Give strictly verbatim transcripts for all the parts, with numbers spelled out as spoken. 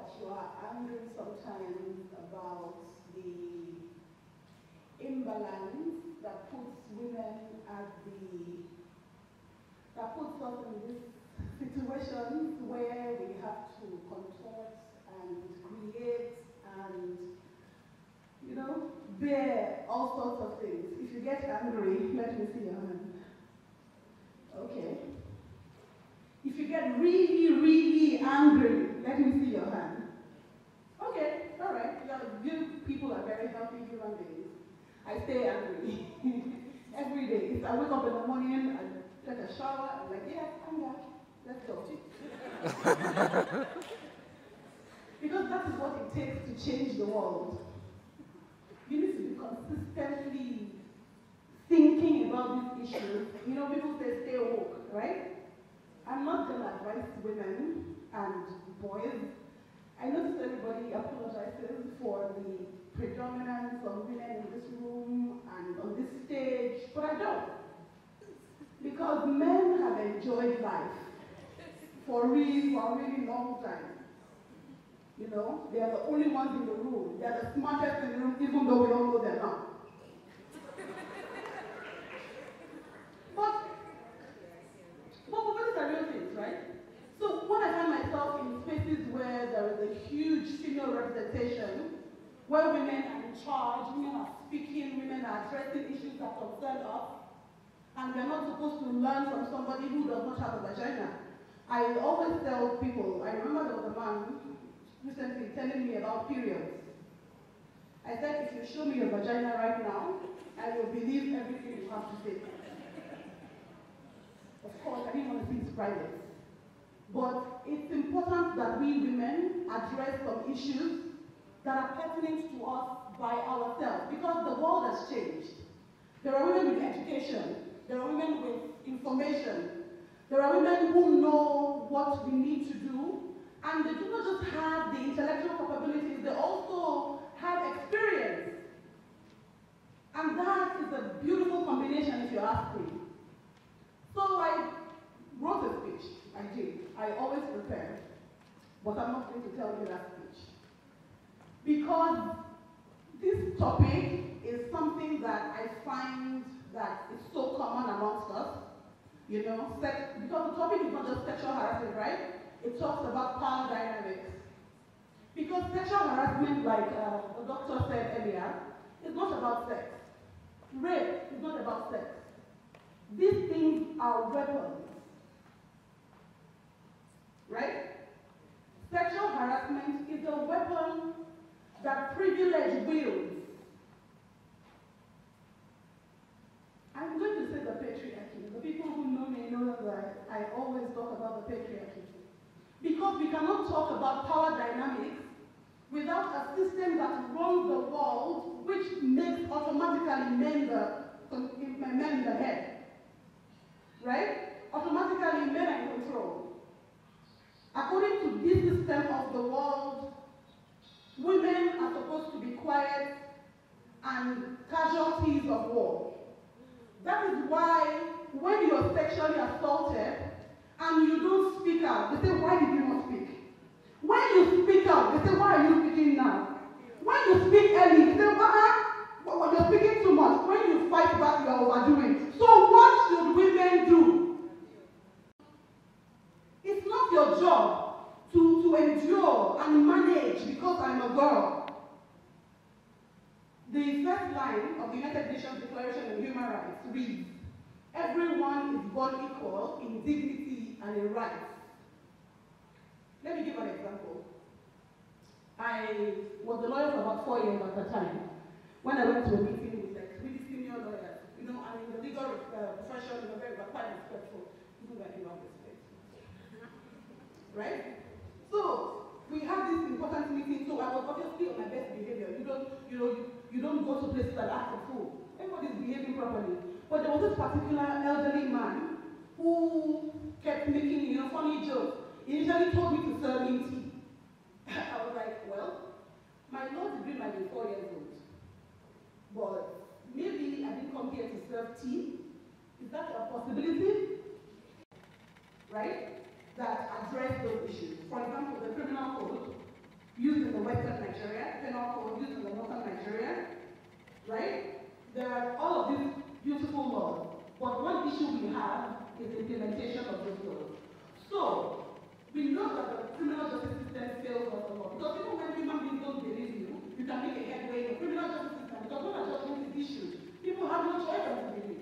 that you are angry sometimes about the imbalance that puts women at the, that puts us in these situations where we have to contort and create and, you know, bear all sorts of things. If you get angry, let me see your hand. Okay. If you get really, really angry, let me see your hand. Okay, all right. You, you people are very healthy human beings. I stay angry every day. If I wake up in the morning and take a shower, I'm like, yeah, anger, let's go. Because that is what it takes to change the world. You need to be consistently thinking about these issues. You know, people say stay woke, right? I'm not going to advise women and boys. I notice everybody apologizes for the predominance of women in this room and on this stage, but I don't. Because men have enjoyed life for really, for a really long time. You know, they are the only ones in the room. They are the smartest in the room, even though we all know they're not. But, but what is the real things, right? So when I find myself in spaces where there is a huge female representation, where women are in charge, women are speaking, women are addressing issues that concern us, and we're not supposed to learn from somebody who does not have a vagina. I always tell people, I remember there was a man recently telling me about periods. I said, if you show me your vagina right now, I will believe everything you have to say. Of course, I didn't want to see his private. But it's important that we women address some issues that are pertinent to us by ourselves, because the world has changed. There are women with education, there are women with information, there are women who know what we need to do, and they do not just have the intellectual capabilities, they also have experience. And that is a beautiful combination, if you ask me. So I wrote a speech. I did. I always prepare. But I'm not going to tell you that speech. Because this topic is something that I find that is so common amongst us. You know, sex, because the topic is not just sexual harassment, right? It talks about power dynamics. Because sexual harassment, like uh, the doctor said earlier, is not about sex. Rape is not about sex. These things are weapons. Right? Sexual harassment is a weapon that privilege wields. I'm going to say the patriarchy. The people who know me know that I always talk about the patriarchy. Because we cannot talk about power dynamics without a system that runs the world, which makes automatically men the, men in the head. Right? Automatically men are in control. According to this system of the world, women are supposed to be quiet and casualties of war. That is why when you are sexually assaulted and you don't speak out, they say, why did you not speak? When you speak out, they say, why are you speaking now? When you speak early, they say, why? Well, you're speaking too much. When you fight back, you are overdoing. So what should women do? It's not your job to, to endure and manage because I'm a girl. The first line of the United Nations Declaration on Human Rights reads, everyone is born equal in dignity and in rights. Let me give an example. I was a lawyer for about four years at the time. When I went to a meeting with like really senior lawyers, you know, I'm in the legal uh, profession, you know, very but quite respectful, even when I don't respect. Right? So we had this important meeting, so I was obviously on my best behavior. You don't, you know, you, you don't go to places that act for food. Everybody's behaving properly. But there was this particular elderly man who kept making, you know, funny jokes. He initially told me to serve him tea. I was like, well, my law degree might be four years old, but maybe I didn't come here to serve tea. Is that a possibility? Right? That address those issues. For example, the criminal code there are all of these beautiful laws, but one issue we have is the implementation of those laws. So, we know that the criminal justice system fails us a lot. Because even when human beings don't believe you, you can make a headway in the criminal justice system. Because when a judgment is issued, people have no choice but to believe.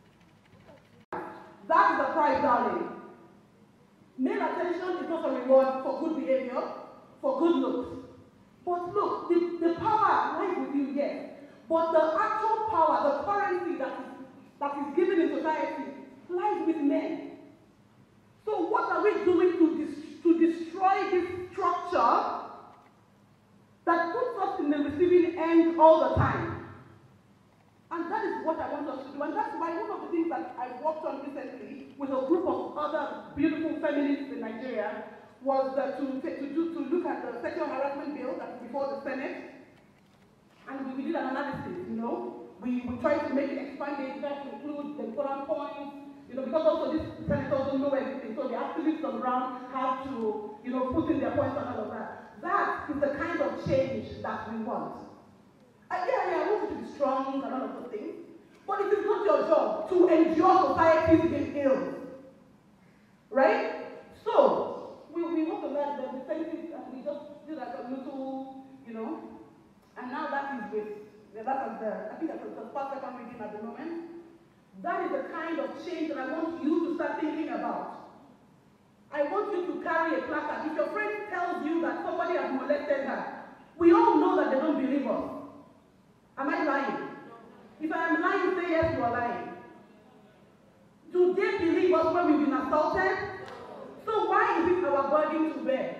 That is the price, darling. Male attention is not a reward for good behavior, for good looks. But look, the, the power lies with you, yes. But the actual power, the currency that is, that is given in society, lies with men. So what are we doing to, dis to destroy this structure that puts us in the receiving end all the time? And that is what I want us to do. And that's why one of the things that I worked on recently with a group of other beautiful feminists in Nigeria was uh, to, to, do, to look at the sexual harassment bill that's before the Senate. And we, we did an analysis, you know. We, we tried to make it expanded to include the important points, you know, because also these senators don't know everything. So the activists on the ground have to, you know, put in their points and all of that. That is the kind of change that we want. Uh, yeah, yeah, I want you to be strong and all of those things. But it is not your job to endure society's being ill. Right? So, we, we want to learn the defensive, and we just did like a little, you know, and now that is with, that is the, I think that's the first second reading at the moment. That is the kind of change that I want you to start thinking about. I want you to carry a placard. If your friend tells you that somebody has molested her, we all know that they don't believe us. Am I lying? If I am lying, say yes, you are lying. Do they believe us when we've been assaulted? So why is it our burden to bear?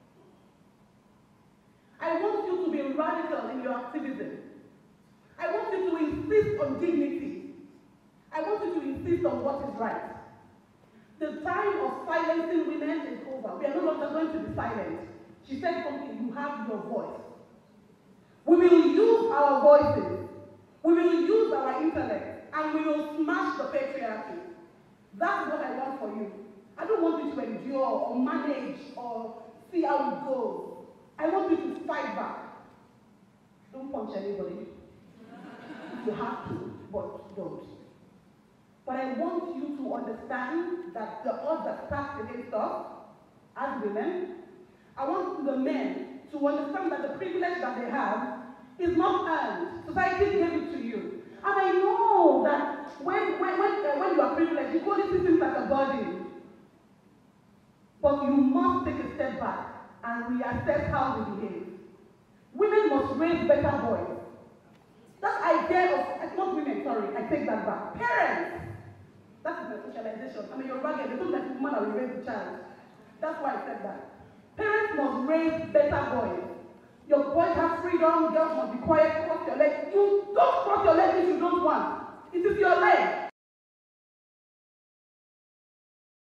I want you to be radical in your activism. I want you to insist on dignity. I want you to insist on what is right. The time of silencing women is over. We are no longer going to be silent. She said something, you have your voice. We will use our voices. We will use our intellect, and we will smash the patriarchy. That's what I want for you. I don't want you to endure or manage or see how it goes. I want you to fight back. Don't punch anybody. You have to, but don't. But I want you to understand that the odds are stacked against us as women. I want the men to understand that the privilege that they have is not earned. Society gave it to you. And I know that when, when, when, uh, when you are privileged, you only see things like a burden. But you must take a step back and reassess how we behave. Women must raise better boys. That idea of, not women, sorry, I take that back. Parents! That is the socialization. I mean, you're ragged. They don't let the woman will raise the child. That's why I said that. Parents must raise better boys. Your boys have freedom, girls must be quiet, cross your legs. You don't cross your legs if you don't want. It is your leg.